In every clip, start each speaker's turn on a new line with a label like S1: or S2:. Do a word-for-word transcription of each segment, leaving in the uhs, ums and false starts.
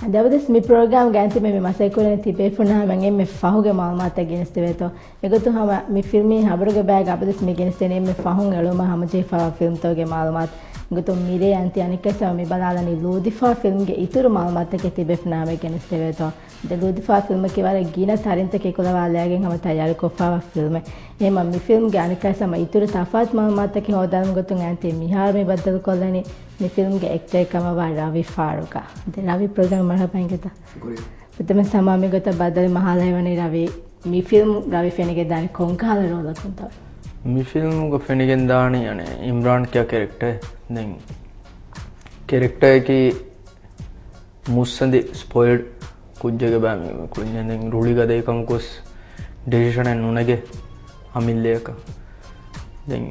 S1: දවදස් මේ ප්‍රෝග්‍රෑම් ගාන්ති මේ මසයිකුලේ තිබේෆුනා මං මේ ෆහුගේ මාල්මාත ගෙනස්තේවේතෝ එගොතු හම මේ ෆිල්මේ හබරුගේ බෑග අපදස් මේ ගෙනස්තේනේ මේ ෆහුන් එළුම හම ජේෆා ෆිල්ම් තෝගේ මාල්මාත් ගොතු මිරේ අන්ති අනිකසම මේ බලාලනි ලෝදිෆා ෆිල්ම් ගේ ඉතුරු මාල්මාත ගේ තිබේෆුනා මේ ගෙනස්තේවේතෝ ද ලෝදිෆා ෆිල්ම් ගේ වර ගින තරින්ත ගේ කොලවාලයාගෙන් හම තයාරි කොෆා ෆිල්ම් එම මේ ෆිල්ම් ගේ අනිකසම ඉතුරු තෆාත් මාල්මාත ගේ හොදාම් ගොතු අන්ති මිහාර මේ බද්දල් කොල්ලනි මේ ෆිල්ම් ගේ එක්ටර් කම වා රවි ෆාරුකා ද රවි ප්‍රෝග්‍රෑම් මරහපෙන් ගෙතා ප්‍රථම සමාමි ගොත බදල් මහලයවනේ රවි මේ ෆිල්ම් රවි ෆෙනිගේ දානි කොංකාල රෝලක් උන්තා
S2: මේ ෆිල්ම් ගො ෆෙනිගෙන් දානි අනේ ඉම්රාන් කියා කැරක්ටර් දැන් කැරක්ටර් එකේ මුස්සන්දි ස්පොයිල්ඩ් කුජ්ජගේ බෑම කුඤ්ඤෙන් දැන් රුලි ගදේ කංකොස් ඩිසිෂන් එක නුනගේ අමිල්ලේක දැන්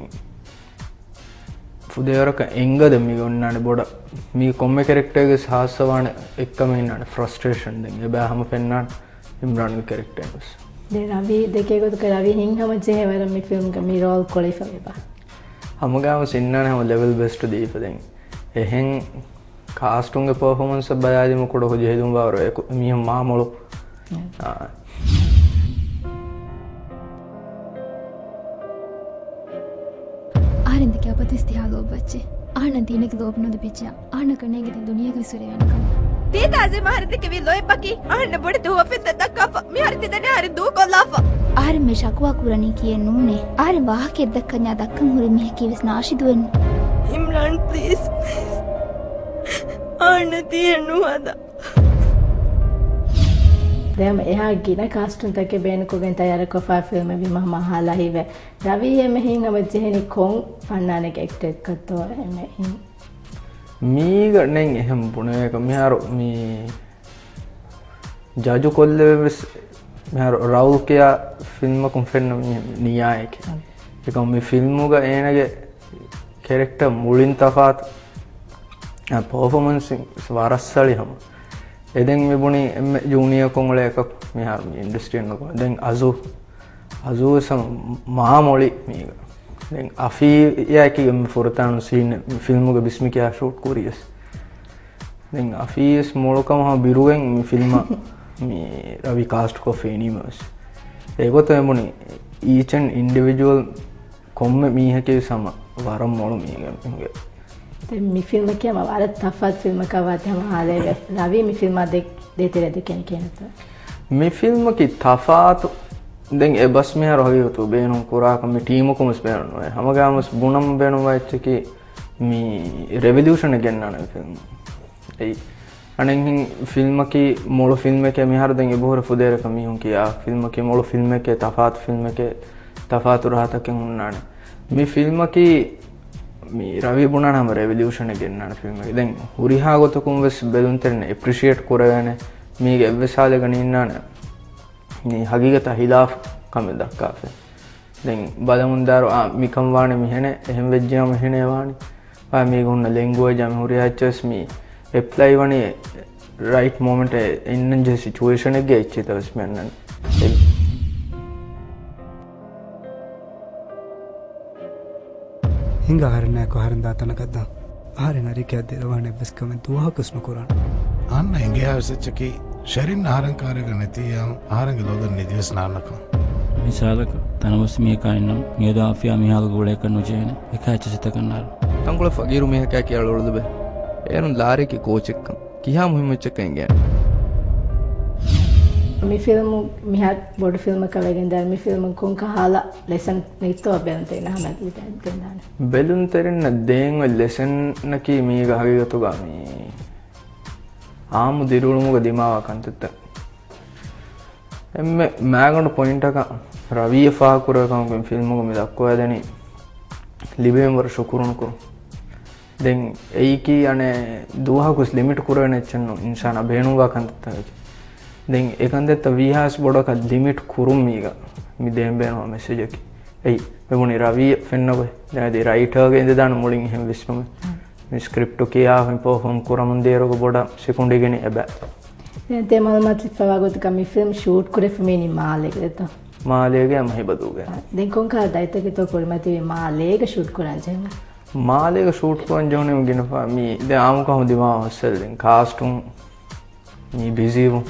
S2: පුදේවරක එංගද මේ ගොන්නානේ බොඩ මේ කොම්මේ කැරක්ටර් එකේ සාහසවාන එක්කම ඉන්නානේ ෆ්‍රස්ට්‍රේෂන් දැන් ඒ බෑහම පෙන්නාන ඉම්රාන්ගේ කැරක්ටර් එක
S1: de ravi de ke gotu ravi hinghama jehwara mi film ka mi role qualify ba
S2: hamagawa sinnana ham level best deepa den ehen castung ge performance bayadi mo kodo hoje hedum bawro mi maamolo
S3: ආරෙන්ද කිය අපත ඉස්තිහා ලෝබ බච්චේ ආන දිනක ලෝබ නොද පිච්චා ආන කණේ ගෙ දුනියක විසුරේ වෙනකම්
S4: තේතාසේ මහරද කෙවි ලොයි බකි ආන්න බොඩ දුව ෆෙත දක්කව මිහරති දනේ හරි දූ කොල්ලාෆ
S3: ආර මේ ශකුවා කුරණි කියේ නූනේ ආර වාහකෙ දක්කන්යා දක්කන් හුරි මිහ කිවිස් නාෂි දුවෙන්
S4: ඉම්රාන් ප්ලීස් ආන්න තියනු අද
S1: දැන් එහා ගින කාස්ටුන් තක බේන කොගෙන් තයාර කොෆා ෆිල්ම් වි මහ මහලා හිවේ රවි එමෙහින් අවජෙහෙනි කොන් ෆන්නානේ එක්ටර් කතෝ එමෙහින්
S2: මීග නෙන් එහෙම පුණේක මිහාර මේ ජාජු කොල්ලේ මිහාර රවුල් කියා ෆිල්ම් එකක් ෆෙන්න නියායක ඒක මේ ෆිල්ම් එක එනගේ කැරක්ටර් මුලින් තෆාත් performance වරස්සලි හැම එදෙන් මෙබුණි ජූනියර් කොංගල එකක් මිහාර මේ ඉන්ඩස්ට්‍රි එකක දැන් අසු අසු සම මහා මේක දැන් අෆී යකි ෆොරතාන සීන් ෆිල්ම් එක බිස්මිකියා ෂූට් කුරියස් දැන් අෆීස් මොලකම හා බිරුවෙන් මේ ෆිල්ම් මේ රවි කාස්ට් කො ෆේනිමස් ඒකත් එමුනි each and individual කොම්ම මීහකේ සම වරම් මොළු මීගේ
S1: දැන් මේ ෆිල්ම් එකේම වර තෆත් ෆිල්ම් එකක් වාතම ආලේ රවි මේ ෆිල්ම් දෙක දෙතර දෙකෙන් කියනත
S2: මේ ෆිල්ම් කි තෆාත් දැන් ඒ බස් මෙහර හොයතු බේනු කුරාක මේ ටීම කොමස් බේනු හැමගාමස් බුණම් බේනු වයිච්චකි මේ රෙවොලියුෂන් ගෙන්නන ෆිල්ම් ඒ අනෙන් ෆිල්ම් කි මොළ ෆිල්ම් එකේ මෙහර දැන් ඒ බොහර ෆුදේර කමියුන් කියා ෆිල්ම් කි මොළ ෆිල්ම් එකේ තෆාත් ෆිල්ම් එකේ තෆාත් රහතකෙන් උන්නානේ මේ ෆිල්ම් කි මේ රවි බුණානම රෙවොලියුෂන් ගෙන්නන ෆිල්ම් එක දැන් හුරිහා ගොතකුම් වෙස් බෙදුන් තරනේ ඇප්‍රීෂিয়েට් කරවන්නේ මේක එව්වසාල ගනින්නානේ මේ හගීගත හිලාෆ් කම දක්කාෆේ දැන් බලමුන්දාර මිකම් වානේ මිහෙනේ එහෙම වෙජ්ජාම මෙහෙනේ වානේ ආ මේ ගොන්න ලැන්ග්වේජ් අම හුරියාච්චස් මේ ඇප්ලයි වනේ රයිට් මොමන්ට් ඉන්නන් ජේ සිචුේෂන් එක ගෙච්ච තවස් මෙන්නන්
S5: ಹಿಂಗ ಆರನೇ ಕೊಹರಂದ ತನಕದ್ದ ಆರನ ಅರಿಕೆ ಅದಿರವಾಣೆ ಬಸ್ಕಮೆ ತುವಾ ಕಸ್ನು ಕುರಾನ್
S6: ಅನ್ನ ಹಿಂಗೆ ಆಸಚ್ಚಕಿ ಶರೀನ್ ಆರಂಕಾರಗ ನತಿಯಂ ಆರಂಗ ಲೋದ ನಿದಿವಸ್ ನಾನಕ
S7: මිසාලක තනවස් මේ කයින්නම් නියදාෆියා මිහාල ගෝලේ කරනු ජේන එක ඇචසිත කන්නාර
S2: තංගුල ෆගීරු මෙහ කෑ කියලා ඔළුද බේ එනු ලාරිකි කෝච් එක්ක කියා මුහිමච් එකෙන් ගෑ
S1: මේ ෆිල්ම් මිහත් බොඩ ෆිල්ම් එක වගෙන් දැන් මේ ෆිල්ම් කොන් කහලා ලෙසන් නිතෝ බෙන් තේන හැම කිතෙන් තේන
S2: බෙලුන් තෙරෙන්න දේන් වෙ ලෙසන් නකි මේ ගහගියතු ගාමි ආමු දිරුළුමුග දිමාව කන්තත එම්මෙ මෑගොඩ පොයින්ට් එක රවිය ෆාකුරකම් ෆිල්ම් එක මේ දක්වා දෙනි ලිබෙන් වර ශුකුරුණු කුරු දැන් ඒකි අනේ දුවහකුස් ලිමිට් කුරවෙන එච්චන්නු ඉන්ෂාන බේනුවා කන්තත දැන් ඒකන්දෙත් විහාස් බොඩක ලිමිට් කුරුම් මීග මි දෙම් බේනවා මෙසේජ් එකි එයි මෙමුනි රවිය ෆෙන්නකො දැන් දී රයිටර්ගේ ඉඳ දාන මුලින් එහෙම විශ්වම මේ ස්ක්‍රිප්ට් කියා හම් පර්ෆෝම් කරමුන් දේරක බොඩ සෙකුන්ඩ් ගෙන එබෑ
S1: දැන් තේ මල්මත් ෆවාගොත් කමි ෆිල්ම් ෂූට් කරේ ෆමීනි මාලේක දෙත
S2: මාලේගේ මහිබදුගේ
S1: දැන් කොන්කා දයිතක තෝ කොල්මති මාලේක ෂූට් කරන් ජෙන්
S2: මාලේක ෂූට් කරන් ජෝනේ ගිනපා මි දැන් ආමුක හොදිමා හොස්සල් දැන් කාස්ටුම් मी बिजी वो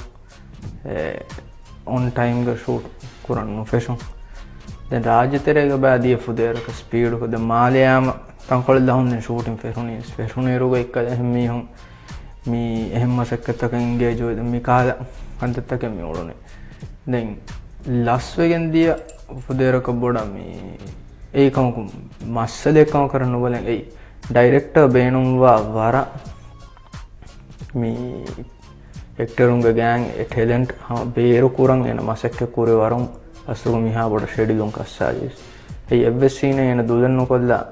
S2: ऑन टाइम का शूट कुरान फैशन දැන් රාජ්‍යතරයක බෑදී ෆුදේරක ස්පීඩ් කොද මාලයාම තංකොල දහුන්නේ ෂූටින් ෆෙරුණි ෆෙරුණේ රුග එක්ක එහමි හම් මී එහෙම මසක්කතක එන්ගේජ් වෙද මී කාල අන්තත්තක මේ උරුනේ දැන් ලස් වෙගෙන් දිය ෆුදේරක බොඩ මී ඒකම මස්සලේකම කරන්න බලන් ඒ ඩයිරෙක්ටර් බේනුම්වා වර මී එක්ටරුන්ගේ ගෑන් ඒ ටැලන්ට් බේරු කුරන් එන මසක්ක කුරේ වරුන් අසුග මිහා බොඩ ෂෙඩිලුන් කස්සාජිස් ඒ එව්වසීනේ එන දුදන්නු කොල්ලා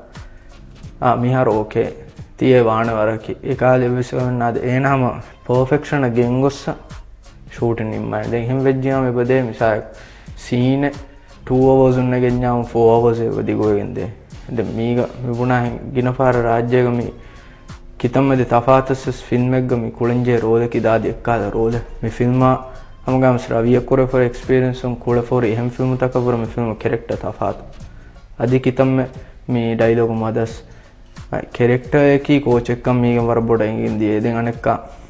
S2: ආ මිහාර ඕකේ තියේ වාන වරකි ඒ කාලේ එව්වසවන්නාද එනහම පර්ෆෙක්ෂන් ගෙන්ගොස්ස ෂූටින් ඉම්මයි දැන් හිම් වෙජ්ජාම එබදේ මිසාක් සීනේ two hours උන්න ගෙන්ඥාම four hours ඒ වදිගෝගෙන්දේ දැන් මීග මිබුණා ගිනපාර රාජ්‍යයක මී කිතම්මද තෆාතස් ෆිල්ම් එකක මී කුලංජේ රෝද කිදාදී එක්කාද රෝද මේ ෆිල්ම් हमगा रविया कोरे फॉर एक्सपीरियंस हम कोड़े फॉर एहम फिल्म तक पर मैं फिल्म कैरेक्टर था फात अधिक कितम में मी डायलॉग मदस कैरेक्टर की कोच कम मी वर बोड इंदी एदे अनेक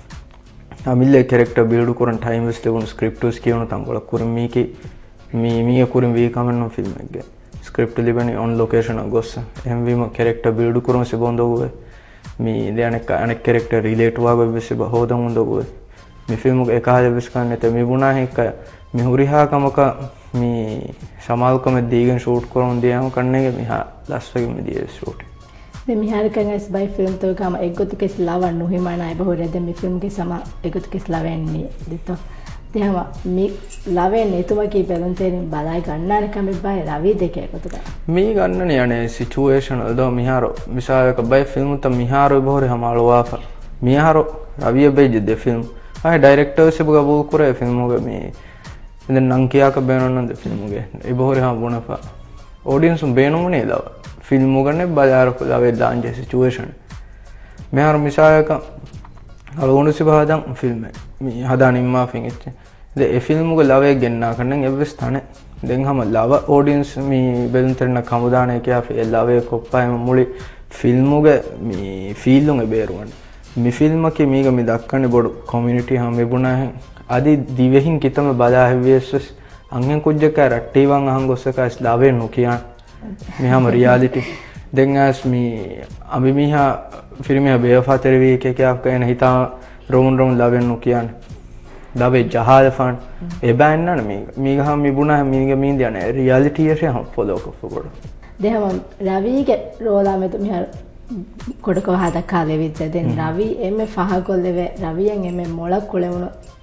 S2: अमिले कैरेक्टर बिल्ड कोरन टाइम वेस्ट उन स्क्रिप्ट उसकी उन तंगोल कुर मी की मी मी कुर वी कमन फिल्म गे स्क्रिप्ट लिबनी ऑन लोकेशन गोस एम वी कैरेक्टर बिल्ड कोरन से बोंदो हुए मी दे अनेक अनेक कैरेक्टर रिलेट हुआ से बहुत मुंदो हुए मी फिल्म एक आधे विस्काने ते मी बुना है का मी हुरिहा का मका मी समाल को मैं दीगन शूट करूं दिया हूं करने के मी हां लास्ट वीक में दिए शूट
S1: मैं मिहार का इस बाय फिल्म तो काम एक गुत के लावा नु ही माना है बहुरे दे मी फिल्म के समा एक गुत के लावेन नी दितो ते हम मी लावे ने तो की पेलन ते बालाई गन्ना ने कम बाय रावी देखे को तो
S2: मी गन्न ने यानी सिचुएशन दो मिहारो मिसाल का बाय फिल्म तो मिहारो बहुरे हमारो वाफा मिहारो रावी बेज दे फिल्म आ डायरेक्टर से बगा वो करे फिल्मों के में इधर नंकिया का बैनर न फिल्मों के ये बहुत हाँ बोना फा ऑडियंस बैनों में नहीं लावा फिल्मों का ने बाजार को लावे दान जैसे सिचुएशन मैं हर मिसाल का अलोगों से बाहर जाऊँ फिल्म है मैं हदा निम्मा फिंगे दे ये फिल्मों को लावे गिनना करने ये व्यवस्था देंगे हम लावा ऑडियंस में बेलन तेरना खामुदाने क्या फिर लावे को पाए मुड़ी फिल्मों के मी फीलों के बेरुआन मी फिल्म की मीग मी दक्कने बोड कम्युनिटी हम मेबुना है आदि दिवेहिन कितम बाजा है वेस अंगे कुछ का रट्टीवांग हंग उसका लावे नुकिया मी हम रियलिटी देंगास मी अभी मी हा फिर मी बेवफा तेरे के क्या आप कहे नहीं था रोन रोन लावे नुकिया लावे जहाज फान ए बैन ना मी मी हम मी बुना है मी मी दिया ने रियलिटी है हम फॉलो को बोड
S1: दे हम रवि के रोला में तो मी කොඩකෝ හදක් කාලේ විච්ච දැන් රවි එමෙ ෆහකොල්ලෙවේ රවියෙන් එමෙ මොලක් කොලෙමුණු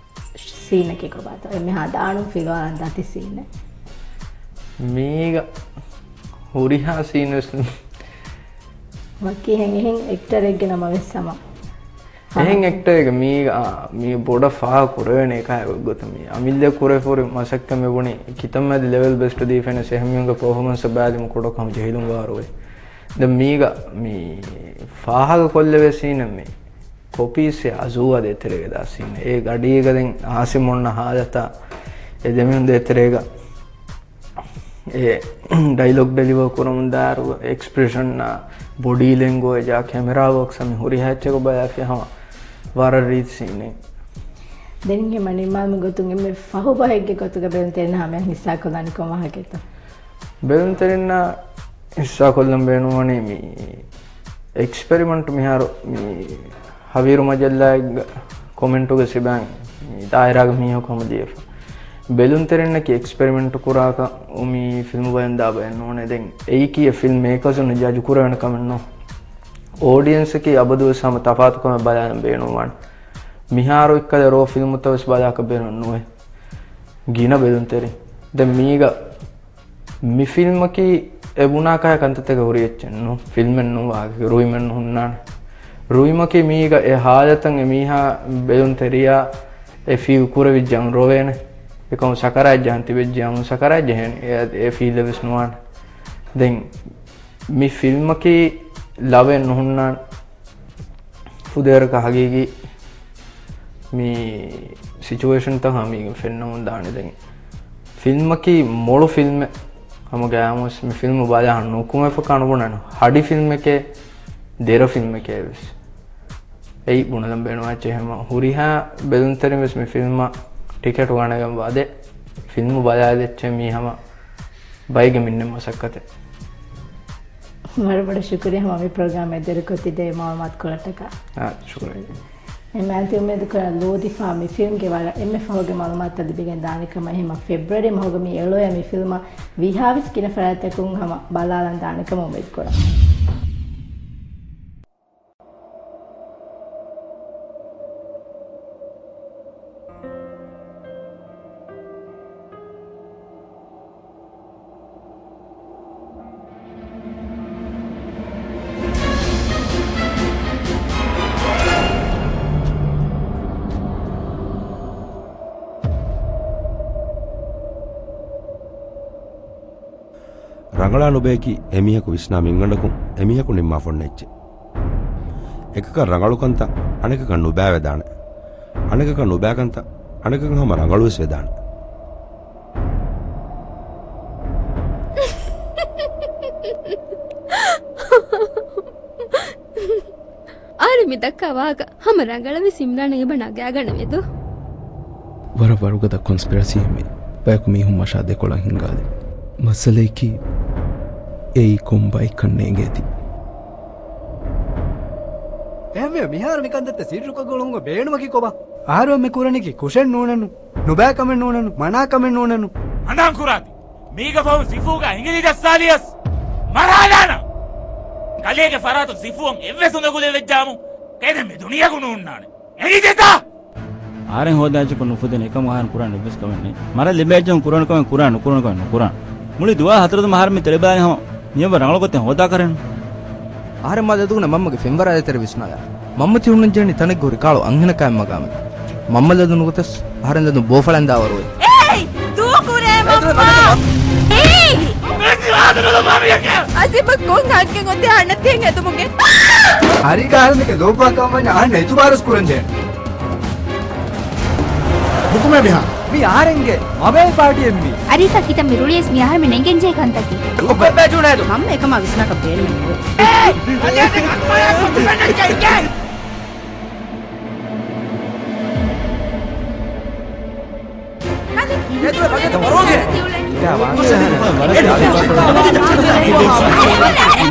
S1: සීන එකක බාත එමෙ හදාණු ෆිලවරන් දති සීන
S2: මේක හොරිහා සීනස්
S1: මක්කි හෙන් හෙන් එක්ටර් එකගෙන මම වෙස්සම
S2: හෙන් එක්ටර් එක මේ මේ බොඩ ෆහ කුරේන එකයි ගොත මේ අමිල්ල කුරේ ෆොර මසක්ක මෙබුණි කිතම්මද ලෙවල් බෙස්ට් ඩිෆෙන්ස් එහෙමියුන්ගේ පර්ෆෝමන්ස් බෑදම කොඩ කම ජෙහිලුම් වාරෝයි ද මීග මේ ෆාහක කොල්ලවේ සීන මේ කොපීසේ අසූවා දෙතරේ දා සීන ඒ ගඩියකෙන් ආසි මොන්න හාදත ඒ දෙමින් දෙතරේක ඒ ඩයලොග් ඩෙලිවර් කරමුන් දාරුව එක්ස්ප්‍රෙෂන් නා බොඩි ලැන්ග්වේජ් ආ කැමරා වර්ක් සම හොරි හැච්චක බයෆේ හම වර රීත් සීනේ
S1: දෙන්නේ මනේ මාම ගොතුන්ගේ මේ ෆහු බහෙක්ගේ ගොතුක බෙන් තෙන්න හැම හිස්සා කොලani කොමහකෙත
S2: බෙන් තෙන්න हिस्सा कोल्लम बेनुवने मी एक्सपेरिमेंट मिहारो मी हवीर मजल्ला कमेंट के सिबांग मी दायरा मी हो कम दिए बेलुन तेरन की एक्सपेरिमेंट कुरा का उमी फिल्म बयन दा बेनुवने दें ए की फिल्म मेकर्स ने जाजु कुरा न कमनो ऑडियंस की अबदु सम तफात को में बयान बेनुवन मिहारो इक्कल रो फिल्म तो इस बाजा का बेनुवे गीना बेलुन तेरे द मीगा मी फिल्म की एबुना का कंतते गौरी अच्छनो फिल्म नु आगे रुई मन हुन्ना रुई मकी मीगा ए हालतन मीहा बेदुन तेरिया ए फी कुरे विजम रोवेने ए कोम सकरा जानति विजम सकरा जहन ए फील विष्णुवान देन मी फिल्म की लावे नुहुन्ना फुदेर का हगीगी मी सिचुएशन तो हम फिल्म दाने देंगे फिल्म की मोड़ो फिल्म हम गया उसमें फिल्म बाजा नुकु में पकानो बनानो हाडी फिल्म के देरो फिल्म के बस එයි බුණදම් බේනවා එහෙම හුරිහා බෙදුන්තරි මෙස් මේ ෆිල්ම් ටිකට් ගන්නගම් වාදේ ෆිල්ම් බලලා දෙච්ච මීහම බයිගෙ මින්නම් මසක්කත
S1: बड़ा बड़ा शुक्रिया हम अभी प्रोग्राम में देर को तिदे मालूमात कोलट का
S2: हां शुक्रिया
S1: मैं तो उम्मीद कर लोदी फामी फिल्म के वाला एम एफ होगे मालूमात तद बिगन दाने का महिमा फेब्रुवरी में होगा मी एलो या मी फिल्म विहाविस किन फराते कुंग हम बालालन दाने का उम्मीद करा
S8: ರಂಗಳಾ ನುಬೇಕಿ ಎಮಿಹಕು ವಿಸ್ನಾ ಮಿಂಗಂಡಕು ಎಮಿಹಕು ನಿಮ್ಮಾ ಫೊನ್ನೆಚ್ಚೆ එකක ರಂಗಳಕಂತ ಅಣೆಕಕ ನುಬෑ ವೆದಾಣ ಅಣೆಕಕ ನುಬෑಕಂತ ಅಣೆಕಕ ಹಮ ರಂಗಳುಸ್ ವೆದಾಣ
S3: ಆರೆ ಮಿದಕ್ಕವಾಗ ಹಮ ರಂಗಳವಿ ಸಿಮ್ರಾಣಿಗೆ ಬಣಗ್ಯಾಗಣವೆದು
S9: ವರ ವರುಗದ ಕಾನ್ಸ್ಪಿರಸಿ ಎಮ್ಮೆ ಬಯಕು ಮೀಹು ಮಶಾದೆ ಕೊಳ ಹಿಂಗಾದೆ ಮಸಲೇಕಿ ಏಯಿ ಕೊಂಬೈ ಕಣ್ಣೇಗೇತಿ
S5: ಎಮ್ಮೆ ಮಿಹಾರ ಮಿಕಂದತ್ತೆ ಸಿಡ್ರುಕಗೊಳುಂಗ ಬೇಣುಮಕಿ ಕೊಬ ಆರೊಮ್ಮೆ ಕುರನಿಗೆ ಕುಶನ್ ನೋಣನು ನುಬෑ ಕಮೆನ್ ನೋಣನು ಮನಾ ಕಮೆನ್ ನೋಣನು
S10: ಅನಾಂ ಕುರಾತಿ ಮೀಗ ಫೌ ಸಿಫೂಗ ಇಂಗಿಲಿ ದಸ್ಸಾಲಿಯಸ್ ಮರಾಲಾನ ಕಲೆಗೆ ಫರಾತು ಸಿಫೂಂ ಎವ್ವೆ ಸುಂದಗುಲೆ ವೆಜ್ಜಾಮು ಕೈದೆ ಮೆ ದುನಿಯಾ ಗುನು ಉನ್ನಾನೆ ಎಗಿದೆತಾ
S7: ಆರೆನ್ ಹೋದಾಚ ಕು ನುಫುದೆನ එකම ආහාර කුරාන ඉබස් කමන්නේ මර ලිබෙජ්ජම් කුරාන කම කුරාන කුරාන කම කුරාන මුලි දුවා හතරද මහර මෙ තෙලබාන හම නියම ರಂಗಳ ಗೊತ್ತೆ ಹೋದಾ ಕರೆನ್
S2: ಆರೆ ಮದ ದುನ ಮಮ್ಮಗೆ ಫೆಂಬರ್ ಆದೆ ತೆರ ವಿಸ್ನಾಗ ಮಮ್ಮ ತಿউಣ್ಣನ್ ಜೇನಿ ತನಗೆ ಗೋರಿ ಕಾಳು ಅಂಗನ ಕಾಯ ಮಗಾಮ ಮಮ್ಮಲ ದುನ ಗೊತ್ತಸ್ ಆರೆಂದ ದು ಬೋಫಳಂದ ಅವರು
S4: ಏಯ್ ದೂಕುರೆ ಮಮ್ಮ ಏಯ್ ಮೇಸಿ ಆದರದು ಮಾಮಿಯಕ್ಕೆ ಅಸಿಮ ಕೊಂಗ ಹಕ್ಕೆ ಗೊತ್ತೆ ಅಣ್ಣ ತೆಂಗ ತುಮಗೆ
S5: ಹರಿ ಕಾರಣಕ್ಕೆ ಲೋಪಾ ಕಮನೆ ಅಣ್ಣ ಎತು ಬಾರಸ್ ಕುರಂಜೆ
S6: ಹುಕುಮೆ ಬಿಹಾ
S5: मी आरेंगे मोबाइल पार्टी एम्मी
S3: अरे सकी तम मिरुलियस मी आहार में नेंगेन जे खंतकी
S4: ऊपर बैठूना है तो हम एकम विस्ना का पेड़ में ए अरे अरे कुछ करना चाहिए
S5: ये तो बगे तो मरोगे क्या बात है